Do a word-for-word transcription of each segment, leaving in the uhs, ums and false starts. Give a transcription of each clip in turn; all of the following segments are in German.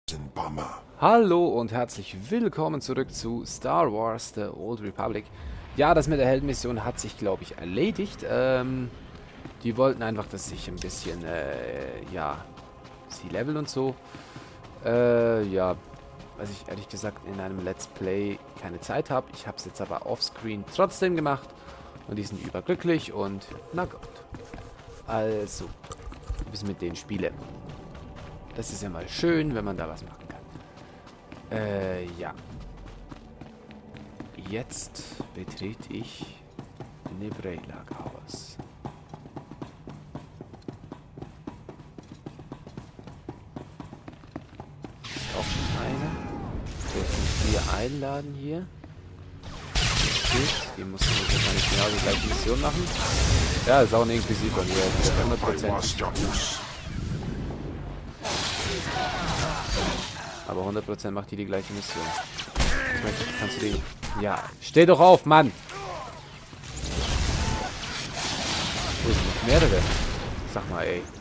Hallo und herzlich willkommen zurück zu Star Wars The Old Republic. Ja, das mit der Heldenmission hat sich, glaube ich, erledigt. Ähm, die wollten einfach, dass ich ein bisschen, äh, ja, sie leveln und so. Äh, ja, was ich ehrlich gesagt in einem Let's Play keine Zeit habe. Ich habe es jetzt aber offscreen trotzdem gemacht. Und die sind überglücklich und, na Gott. Also, ein bisschen mit denen spiele. Das ist ja mal schön, wenn man da was machen kann. Äh, ja. Jetzt betrete ich Nebrayla-Haus. Ist auch schon eine. So, ich muss hier einladen hier. Gut, die muss wahrscheinlich genau die gleiche Mission machen. Ja, ist auch ein Inquisitor hier. hundert Prozent. Aber hundert Prozent macht die die gleiche Mission. Ich möchte, kannst du den... Ja, steh doch auf, Mann! Wo sind noch mehrere? Sag mal, ey.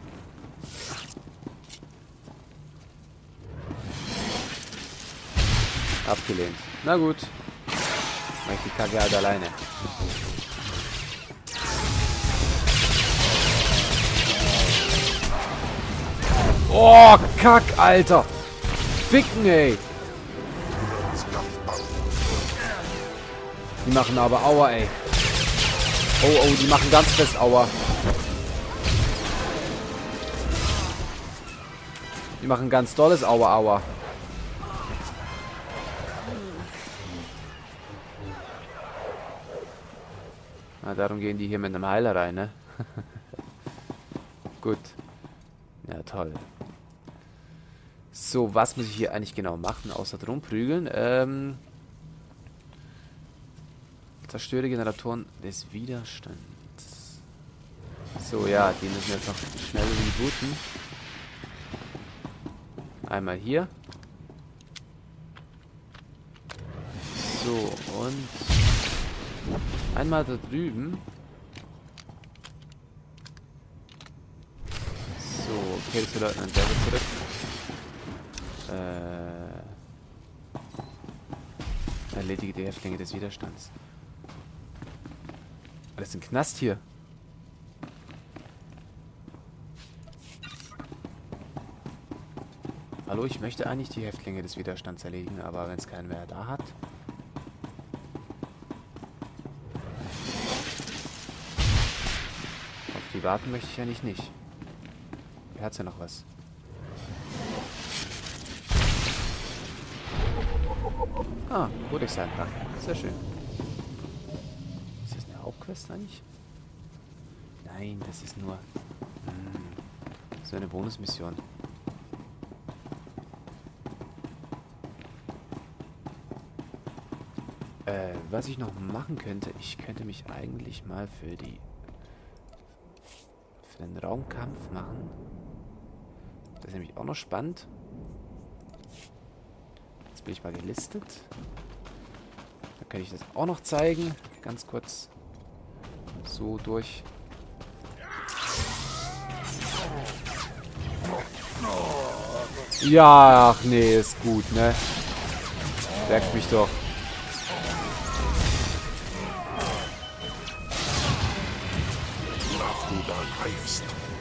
Abgelehnt. Na gut. Mach ich die Kacke halt alleine. Oh, Kack, Alter! Ficken, ey! Die machen aber Aua, ey. Oh, oh, die machen ganz fest Aua. Die machen ganz dolles Aua, Aua. Na, darum gehen die hier mit einem Heiler rein, ne? Gut. Ja, toll. So, was muss ich hier eigentlich genau machen, außer drum prügeln? Ähm... Zerstöre Generatoren des Widerstands. So, ja, die müssen jetzt noch schnell rebooten. Einmal hier. So, und einmal da drüben. So, okay, das Leutnant David zurück. Äh, erledige die Häftlinge des Widerstands. Das ist ein Knast hier. Hallo, ich möchte eigentlich die Häftlinge des Widerstands erledigen, aber wenn es keinen mehr da hat. Auf die warten möchte ich ja nicht nicht. Hier hat's ja noch was. Ah, Codex-Eintrag. Sehr schön. Ist das eine Hauptquest eigentlich? Nein, das ist nur hm, so eine Bonusmission. Äh, was ich noch machen könnte, ich könnte mich eigentlich mal für die für den Raumkampf machen. Das ist nämlich auch noch spannend. Jetzt bin ich mal gelistet. Da kann ich das auch noch zeigen. Ganz kurz so durch. Ja, ach nee, ist gut, ne? Merkt mich doch. Du da greifst.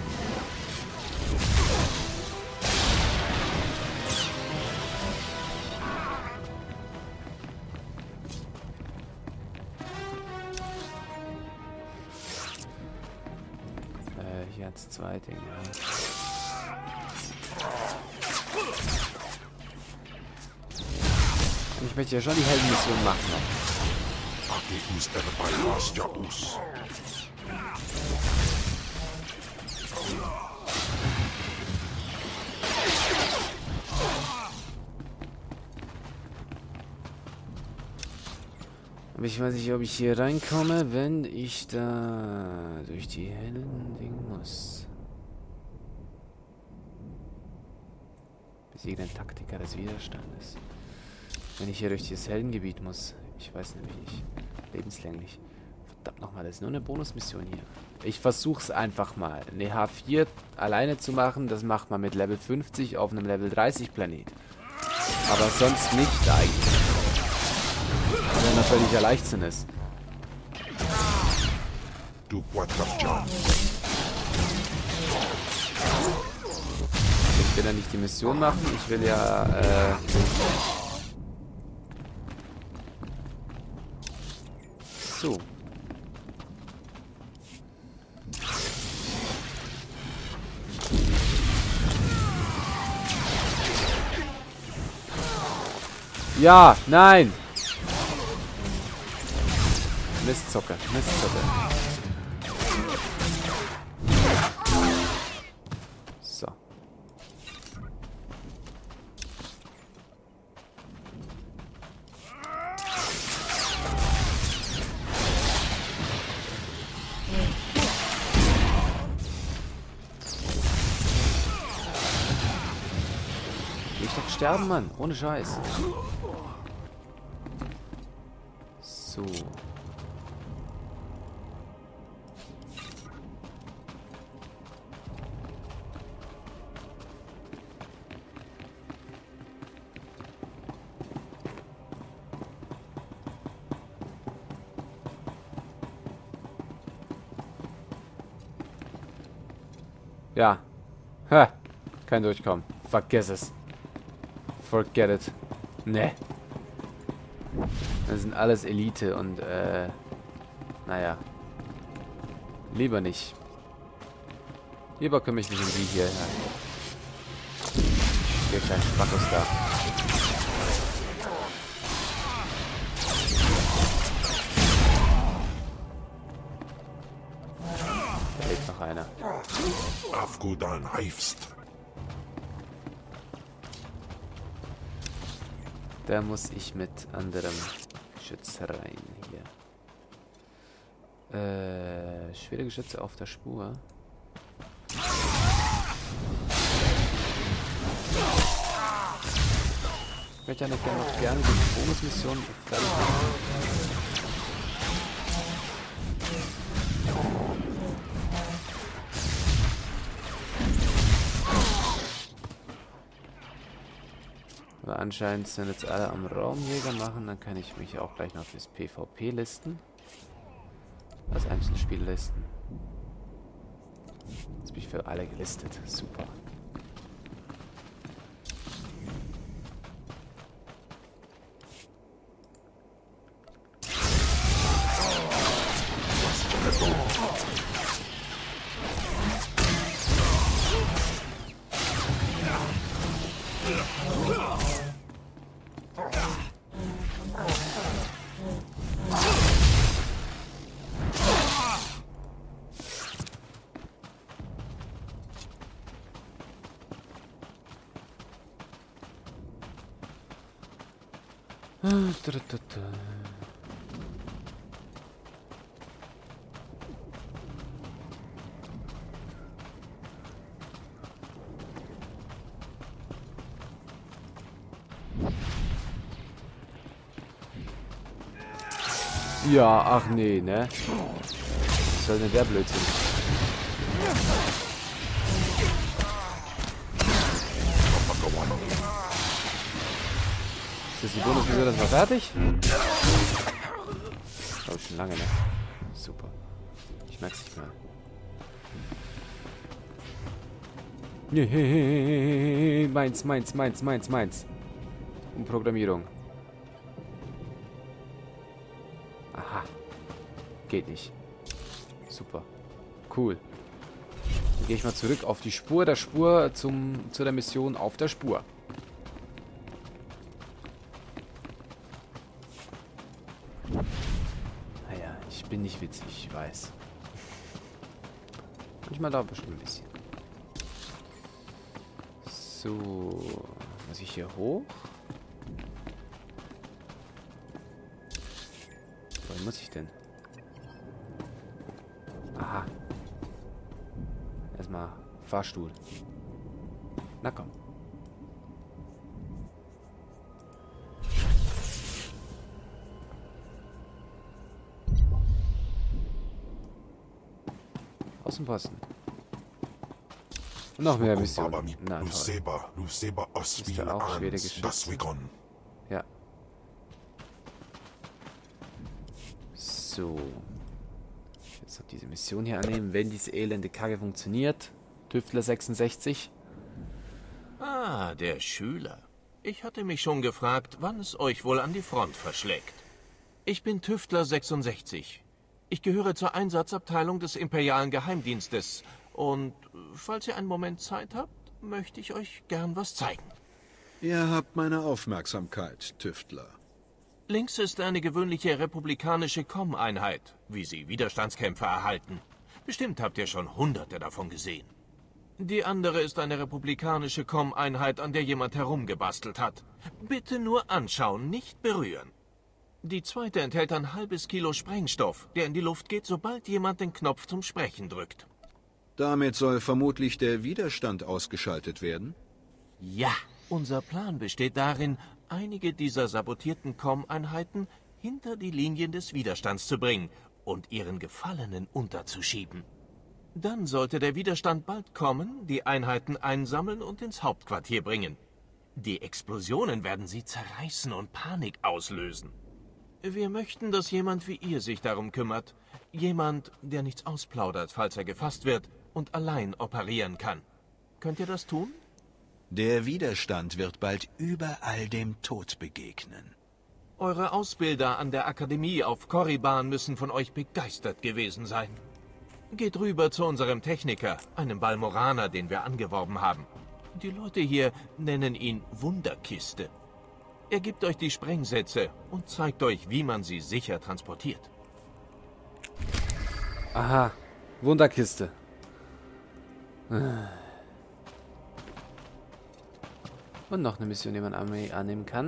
Äh, hier hat's zwei Dinge. Ich möchte ja schon die Heldenmission machen. Agitus Erbeibas Jaus. Aber ich weiß nicht, ob ich hier reinkomme, wenn ich da durch die hellen Dinge muss. Besiege den Taktiker des Widerstandes. Wenn ich hier durch dieses Heldengebiet muss. Ich weiß nämlich nicht. Lebenslänglich. Verdammt nochmal, das ist nur eine Bonusmission hier. Ich versuch's einfach mal. Eine H vier alleine zu machen, das macht man mit Level fünfzig auf einem Level dreißig Planet. Aber sonst nicht eigentlich. Wenn er völliger Leichtsinn ist. Du Quattrafjan. Ich will ja nicht die Mission machen, ich will ja, äh... So. Ja, nein! Mistzocke, Mistzocke. So. Ich doch sterben, Mann. Ohne Scheiß. So. Ja. Ha. Kein Durchkommen. Vergiss es. Forget it. Ne. Das sind alles Elite und, äh... naja. Lieber nicht. Lieber kümmere ich mich um die hier. Hier kein Spackos da. Da lebt noch einer. Afgudan Heifst. Da muss ich mit anderem Geschütz rein hier. Äh, schwere Geschütze auf der Spur. Ich möchte ja noch gerne, noch gerne die Bonusmission fertig machen. Aber anscheinend sind jetzt alle am Raumjäger machen, dann kann ich mich auch gleich noch fürs PvP listen. Als Einzelspiel listen. Jetzt bin ich für alle gelistet. Super. Ja, ach nee, ne? Was soll denn der Blödsinn? Ist das die Bonusmission, das war fertig? Glaube ich schon lange, ne? Super. Ich merk's nicht mal. Nee, meins, meins, meins, meins, meins. Umprogrammierung. Aha. Geht nicht. Super. Cool. Dann gehe ich mal zurück auf die Spur der Spur zum, zu der Mission auf der Spur. Naja, ich bin nicht witzig, ich weiß. Manchmal da bestimmt ein bisschen. So. Muss ich hier hoch? Wohin muss ich denn? Aha. Erstmal Fahrstuhl. Na komm. Außenposten. Und noch mehr Missionen. Baba, Na toll. Luceba, Luceba Ist ja auch schwere Oswil das Geschichte. Wigon. Ja. So. Jetzt noch diese Mission hier annehmen, wenn diese elende Kacke funktioniert. Tüftler sechsundsechzig. Ah, der Schüler. Ich hatte mich schon gefragt, wann es euch wohl an die Front verschlägt. Ich bin Tüftler sechsundsechzig. Ich gehöre zur Einsatzabteilung des Imperialen Geheimdienstes. Und falls ihr einen Moment Zeit habt, möchte ich euch gern was zeigen. Ihr habt meine Aufmerksamkeit, Tüftler. Links ist eine gewöhnliche republikanische C O M-Einheit, wie sie Widerstandskämpfer erhalten. Bestimmt habt ihr schon hunderte davon gesehen. Die andere ist eine republikanische C O M-Einheit, an der jemand herumgebastelt hat. Bitte nur anschauen, nicht berühren. Die zweite enthält ein halbes Kilo Sprengstoff, der in die Luft geht, sobald jemand den Knopf zum Sprechen drückt. Damit soll vermutlich der Widerstand ausgeschaltet werden? Ja, unser Plan besteht darin, einige dieser sabotierten C O M-Einheiten hinter die Linien des Widerstands zu bringen und ihren Gefallenen unterzuschieben. Dann sollte der Widerstand bald kommen, die Einheiten einsammeln und ins Hauptquartier bringen. Die Explosionen werden sie zerreißen und Panik auslösen. Wir möchten, dass jemand wie ihr sich darum kümmert. Jemand, der nichts ausplaudert, falls er gefasst wird und allein operieren kann. Könnt ihr das tun? Der Widerstand wird bald überall dem Tod begegnen. Eure Ausbilder an der Akademie auf Korriban müssen von euch begeistert gewesen sein. Geht rüber zu unserem Techniker, einem Balmoraner, den wir angeworben haben. Die Leute hier nennen ihn Wunderkiste. Er gibt euch die Sprengsätze und zeigt euch, wie man sie sicher transportiert. Aha. Wunderkiste. Und noch eine Mission, die man annehmen kann.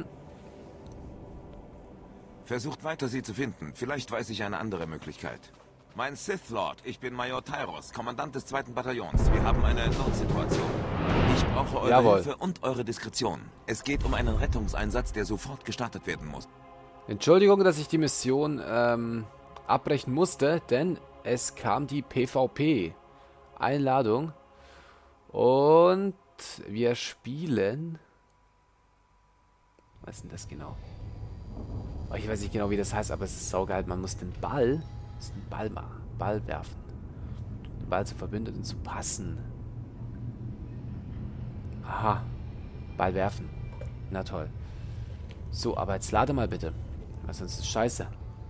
Versucht weiter, sie zu finden. Vielleicht weiß ich eine andere Möglichkeit. Mein Sith Lord, ich bin Major Tyros, Kommandant des zweiten Bataillons. Wir haben eine Notsituation. Ich brauche eure Jawohl. Hilfe und eure Diskretion. Es geht um einen Rettungseinsatz, der sofort gestartet werden muss. Entschuldigung, dass ich die Mission ähm, abbrechen musste, denn es kam die PvP-Einladung. Und wir spielen... Was ist denn das genau? Oh, ich weiß nicht genau, wie das heißt, aber es ist saugeil. Man muss den Ball, muss den Ball machen, Ball werfen. Den Ball zu Verbündeten zu passen. Aha. Ball werfen. Na toll. So, aber jetzt lade mal bitte. Weil sonst ist scheiße.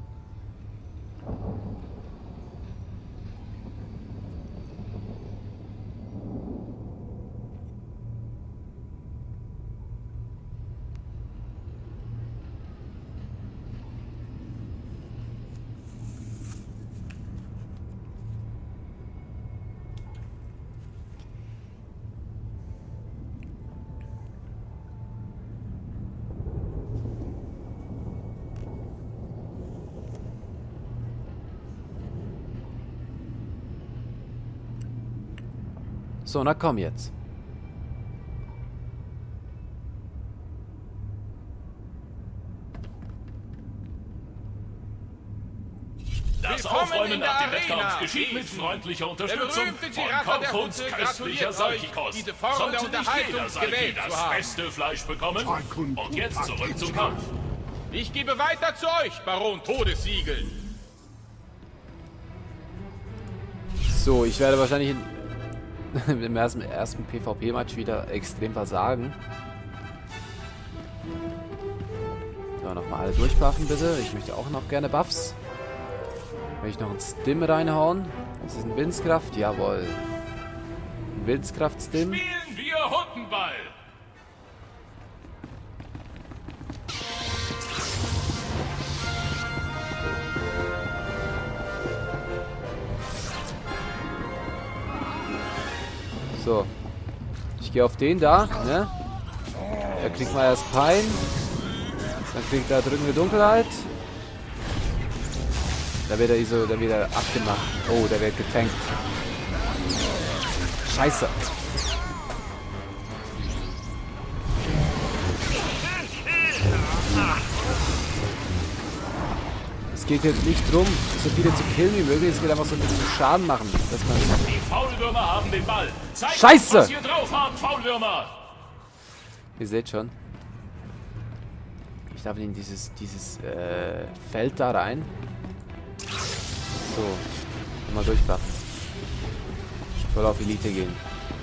So, na komm jetzt. Das Aufräumen nach dem Wettkampf geschieht mit freundlicher Unterstützung von Kaufhunds köstlicher Salkikost. Sollte nicht jeder Salki das beste Fleisch bekommen? Und jetzt zurück zum Kampf. Ich gebe weiter zu euch, Baron Todessiegel. So, ich werde wahrscheinlich in, im ersten, ersten PvP-Match wieder extrem versagen. So, nochmal alle durchbuffen, bitte. Ich möchte auch noch gerne Buffs. Möchte ich noch einen Stim reinhauen? Das ist ein Willenskraft, jawohl. Ein Willenskraft-Stim. Spielen wir Hundenball. So. Ich gehe auf den da, ne? Er kriegt mal erst Pein. Dann kriegt er drückende Dunkelheit. Da wird er so, da wird er abgemacht. Oh, der wird getankt. Scheiße. Das Es geht jetzt nicht darum, so viele zu killen wie möglich. Es geht einfach so ein bisschen Schaden machen. Dass man Die Faulwürmer haben den Ball. Zeigt Scheiße! uns, was ihr drauf habt, Faulwürmer! Ihr seht schon. Ich darf in dieses, dieses äh, Feld da rein. So. Mal durchwaffen. Voll auf Elite gehen.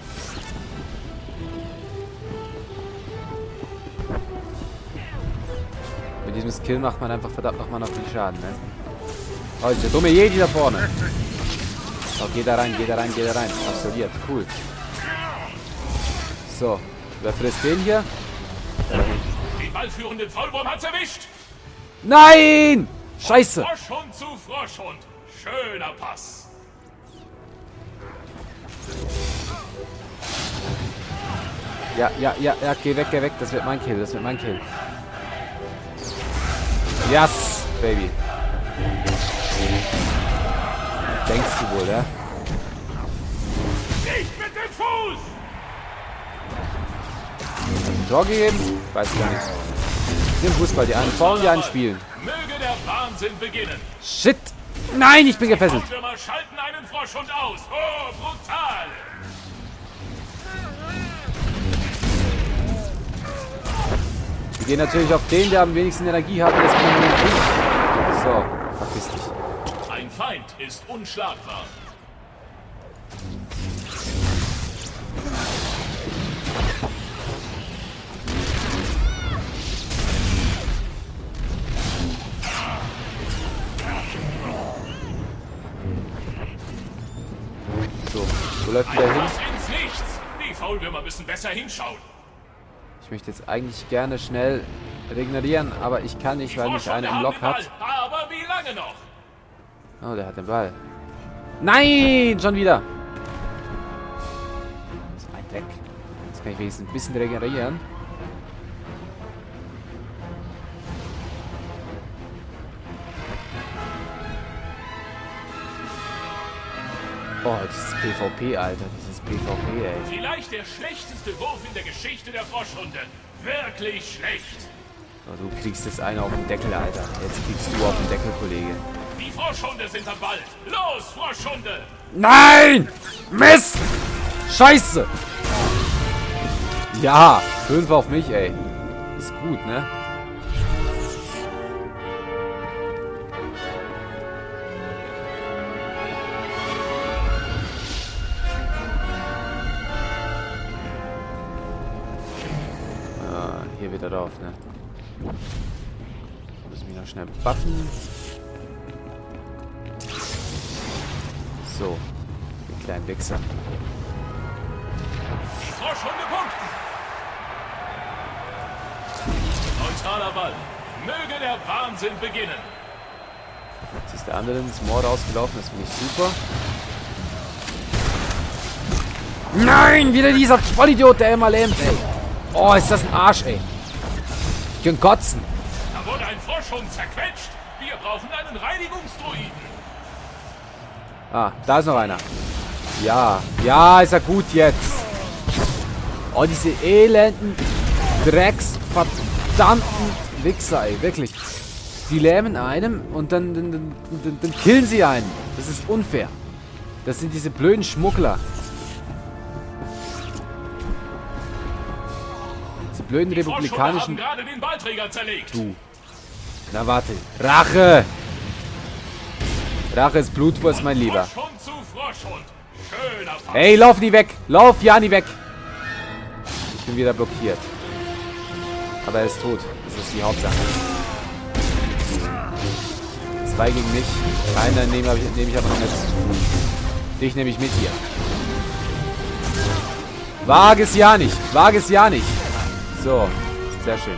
Mit diesem Skill macht man einfach verdammt nochmal noch viel Schaden, ne? Oh, dieser dumme Jedi da vorne. So, geh da rein, geh da rein, geh da rein. Absolviert, cool. So, wer frisst den hier? Da hinten. Den ballführenden Faulwurm hat's erwischt! Nein! Scheiße! Froschhund zu Froschhund. Schöner Pass. Ja, ja, ja, ja, geh weg, geh weg. Das wird mein Kill, das wird mein Kill. Yes, Baby. Denkst du wohl, ja? Nicht mit dem Fuß! Ein Tor gegeben? Weiß ich gar nicht. Im Fußball, die einen faulen, die einen spielen. Möge der Wahnsinn beginnen. Shit! Nein, ich bin gefesselt. Faulwürmer schalten einen Froschhund aus. Oh, brutal! Wir gehen natürlich auf den, der am wenigsten Energie hat. Das bin ich. So, verpiss dich. Ein Feind ist unschlagbar. So, wo läuft denn der hin? Pass ins Nichts. Die Faulwürmer müssen besser hinschauen. Ich möchte jetzt eigentlich gerne schnell regenerieren, aber ich kann nicht, weil mich einer im Lock hat. Aber wie lange noch? Oh, der hat den Ball. Nein, schon wieder. Das ist weit weg. Jetzt kann ich wenigstens ein bisschen regenerieren. Oh, dieses PvP, Alter. Dieses PvP, ey. Vielleicht der schlechteste Wurf in der Geschichte der Froschhunde. Wirklich schlecht. Oh, du kriegst jetzt einen auf den Deckel, Alter. Jetzt kriegst du auf den Deckel, Kollege. Die Froschhunde sind am Ball. Los, Froschhunde! Nein! Mist! Scheiße! Ja, fünf auf mich, ey. Ist gut, ne? Ah, hier wieder drauf, ne? Muss ich mich noch schnell buffen. So, den kleinen Wichser. Die Froschhunde punkten. Neutraler Ball. Möge der Wahnsinn beginnen. Jetzt ist der andere ins Moor rausgelaufen, das finde ich super. Nein, wieder dieser Vollidiot, der immer lähmt, ey. Oh, ist das ein Arsch, ey. Ich kann kotzen. Da wurde ein Froschhund zerquetscht. Wir brauchen einen Reinigungsdruiden. Ah, da ist noch einer. Ja, ja, ist er gut jetzt. Oh, diese elenden Drecks, verdammten Wichser, ey, wirklich. Die lähmen einem und dann, dann, dann, dann, dann killen sie einen. Das ist unfair. Das sind diese blöden Schmuggler. Diese blöden Die republikanischen... haben gerade den Ballträger zerlegt. Du. Na warte. Rache! Rache ist Blutwurst, mein Lieber. Froschhund zu Froschhund. Schöner Pass. Hey, lauf nie weg! Lauf, Jani, weg! Ich bin wieder blockiert. Aber er ist tot. Das ist die Hauptsache. Zwei gegen mich. Einen nehme ich, nehm ich aber noch mit. Dich nehme ich mit hier. Wage es ja nicht. Wage es ja nicht. So. Sehr schön.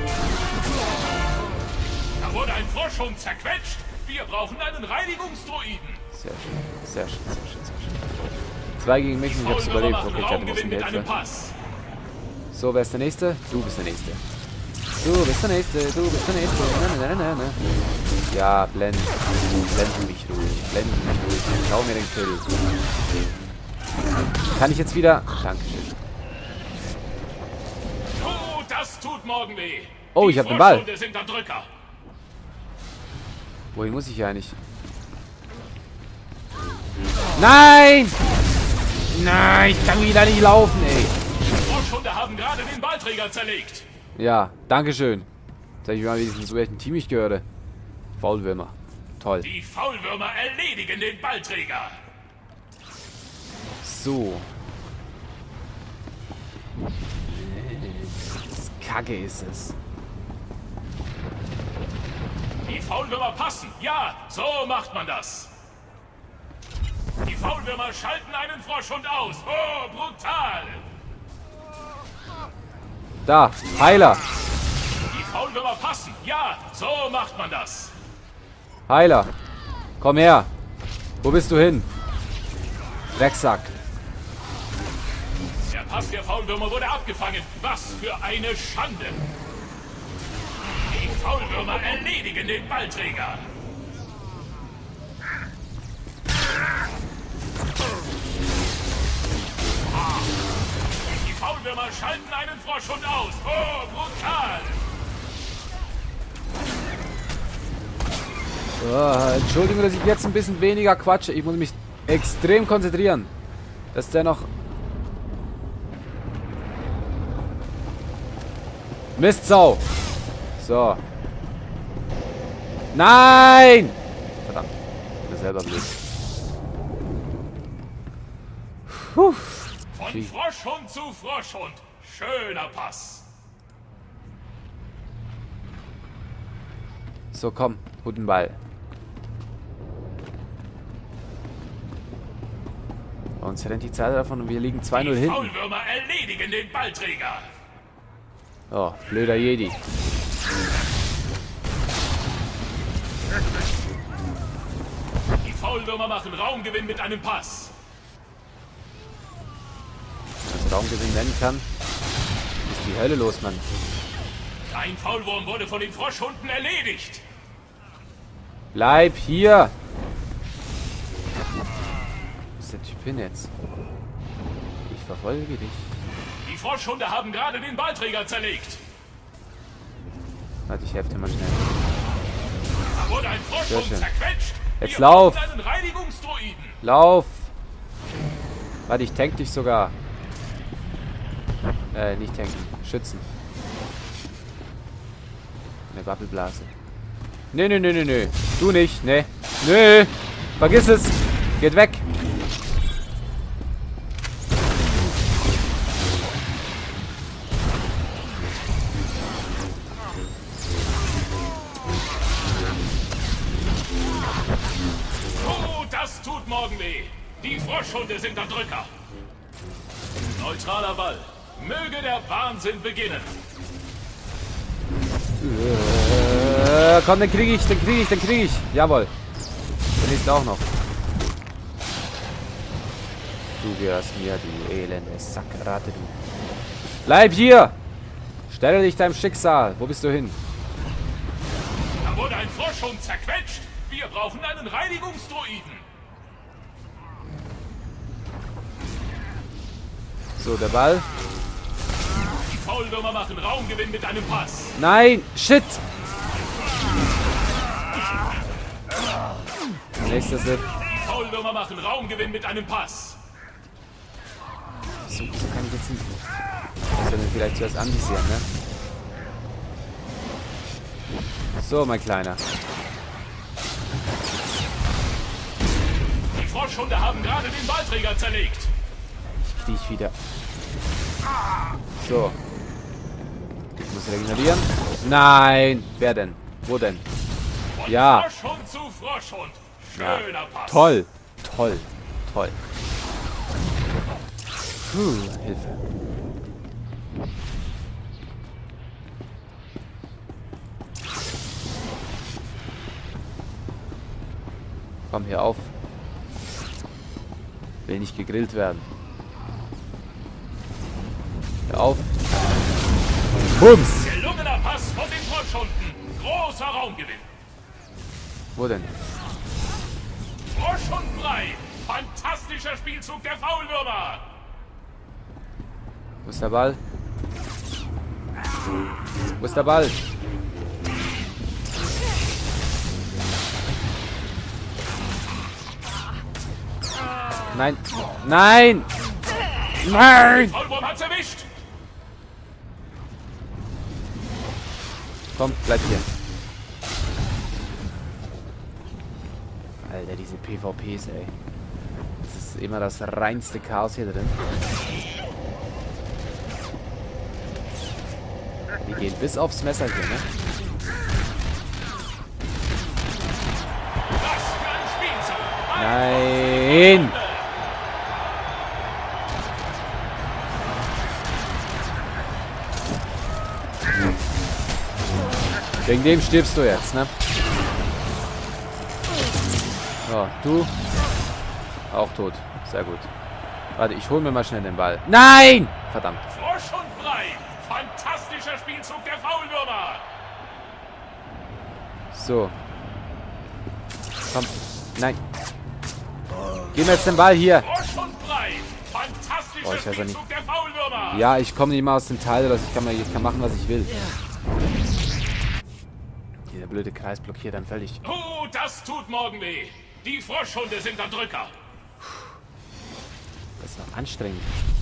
Da wurde ein Froschhund zerquetscht. Wir brauchen einen Reinigungsdruiden. Sehr schön. Sehr schön, sehr schön, sehr schön. Zwei gegen mich und ich hab's überlebt. Okay, ich hatte ein bisschen Hilfe. So, wer ist der Nächste? Du bist der Nächste. Du bist der Nächste, du bist der Nächste. Na, na, na, na. Ja, blend. Blenden mich ruhig. Blenden mich ruhig. Schau mir den Kill. Kann ich jetzt wieder... Dankeschön. Oh, das tut morgen weh. Oh, ich hab den Ball. Die Froschhunde sind am Drücker. Wohin muss ich eigentlich? Nein! Nein, ich kann wieder nicht laufen, ey. Die Froschhunde haben gerade den Ballträger zerlegt. Ja, dankeschön. Sag ich mal wenigstens, zu welchem Team ich gehöre. Faulwürmer. Toll. Die Faulwürmer erledigen den Ballträger. So. Das Kacke ist es. Die Faulwürmer passen. Ja, so macht man das. Die Faulwürmer schalten einen Froschhund aus. Oh, brutal. Da, Heiler. Die Faulwürmer passen. Ja, so macht man das. Heiler. Komm her. Wo bist du hin? Drecksack. Der Pass der Faulwürmer wurde abgefangen. Was für eine Schande. Die Faulwürmer erledigen den Ballträger. Die Faulwürmer schalten einen Froschhund aus. Oh, brutal. Oh, Entschuldigung, dass ich jetzt ein bisschen weniger quatsche. Ich muss mich extrem konzentrieren. Dass der noch... Mistsau! So. Nein! Verdammt. Ich bin selber blöd. Puh. Von Froschhund zu Froschhund. Schöner Pass. So, komm. Guten Ball. Uns rennt die Zeit davon und wir liegen zwei null Die hinten. Faulwürmer erledigen den Ballträger. Oh, blöder Jedi. Die Faulwürmer machen Raumgewinn mit einem Pass. Was Raumgewinn nennen kann, ist die Hölle los, Mann. Ein Faulwurm wurde von den Froschhunden erledigt. Bleib hier! Wo ist der Typ hin jetzt? Ich verfolge dich. Die Froschhunde haben gerade den Ballträger zerlegt. Warte, ich helfe dir mal schnell. Da wurde ein Sehr Froschhund schön. zerquetscht. Jetzt Wir lauf! brauchen einen Reinigungsdruiden. Lauf! Warte, ich tank dich sogar. Äh, nicht tanken. Schützen. Eine Bubble-Blase. Nö, nö, nö, nö, nö. Du nicht, ne? Nö! Vergiss es! Geht weg! Oh, das tut morgen weh. Die Froschhunde sind am Drücker. Neutraler Ball. Möge der Wahnsinn beginnen. Äh, komm, den kriege ich, den kriege ich, den kriege ich. Jawohl. Den nächsten auch noch. Du gehörst mir, du elende Sackratte, du. Bleib hier! Stelle dich deinem Schicksal. Wo bist du hin? Da wurde ein Froschhund zerquetscht. Wir brauchen einen Reinigungsdruiden. So, der Ball. Die Faulwürmer machen Raumgewinn mit einem Pass. Nein! Shit! Nächster Slip. Die Faulwürmer machen Raumgewinn mit einem Pass. So, so kann ich jetzt nicht. Ich soll den vielleicht zuerst anvisieren, ne? So, mein Kleiner. Die Froschhunde haben gerade den Ballträger zerlegt. Ich krieg wieder. So. Ich muss regenerieren. Nein! Wer denn? Wo denn? Von Ja. Froschhund zu Froschhund. Ja. Schöner Pass. Toll. Toll. Toll. Puh, Hilfe. Komm hier auf. Will nicht gegrillt werden. Hör auf. Bums! Gelungener Pass von den Froschhunden. Großer Raumgewinn. Wo denn? Froschhund frei. Fantastischer Spielzug der Faulwürmer. Wo ist der Ball? Wo ist der Ball? Nein. Nein! Nein! Faulwurm hat's erwischt! Komm, bleib hier. Alter, diese P V Ps, ey. Das ist immer das reinste Chaos hier drin. Die gehen bis aufs Messer hier, ne? Was für ein Spielzug! Nein! Wegen dem stirbst du jetzt, ne? So, du. Auch tot. Sehr gut. Warte, ich hole mir mal schnell den Ball. Nein! Verdammt. Frosch und Brei! Fantastischer Spielzug der Faulwürmer! So. Komm. Nein. Gib mir jetzt den Ball hier. Frosch und Brei! Fantastischer Oh, ich weiß ja Spielzug nicht. der Faulwürmer! Ja, ich komme nicht mal aus dem Teil, dass ich kann, mal, ich kann machen, was ich will. Dieser blöde Kreis blockiert dann völlig. Oh, das tut morgen weh! Die Froschhunde sind der Drücker! Das ist noch anstrengend.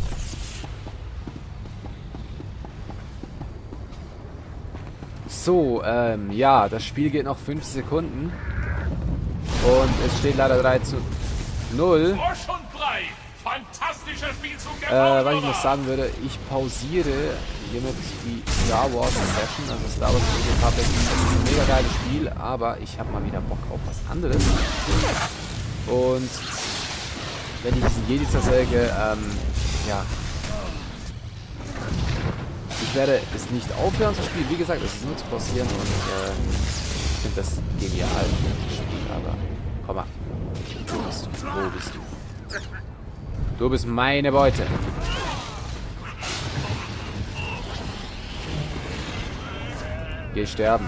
So, ähm, ja, das Spiel geht noch fünf Sekunden. Und es steht leider drei zu null. Frosch und Brei! Fantastischer Spielzug der Äh, was Faulwürmer! ich noch sagen würde, ich pausiere hiermit die Star Wars Session, also Star Wars Old Republic. Das ist ein mega geiles Spiel, aber ich habe mal wieder Bock auf was anderes. Und wenn ich diesen Jedi zersäge, ähm, ja. Ich werde es nicht aufhören zu spielen. Wie gesagt, es ist nur zu pausieren und äh, ich finde das genial, das Spiel, aber komm mal. Wo bist du? Wo bist du? Du bist meine Beute. Geh sterben.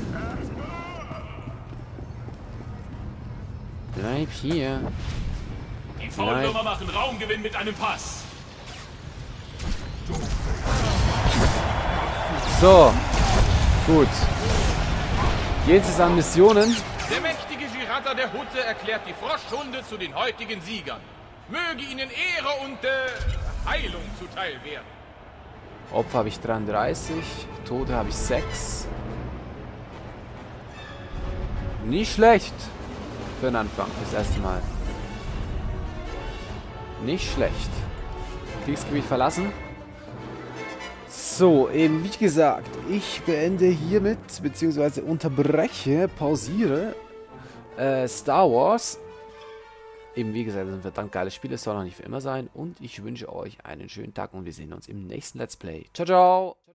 Bleib hier. Die Faulwürmer machen Raumgewinn mit einem Pass. So. Gut. Jetzt ist an Missionen. Der mächtige Girata der Hutte erklärt die Froschhunde zu den heutigen Siegern. Möge ihnen Ehre und äh, Heilung zuteil werden. Opfer habe ich dreiunddreißig. Tote habe ich sechs. Nicht schlecht. Für den Anfang. Das erste Mal. Nicht schlecht. Kriegsgebiet verlassen. So, eben wie gesagt, ich beende hiermit, beziehungsweise unterbreche, pausiere äh, Star Wars. Eben wie gesagt, das sind verdammt geile Spiele, soll noch nicht für immer sein. Und ich wünsche euch einen schönen Tag und wir sehen uns im nächsten Let's Play. Ciao, ciao!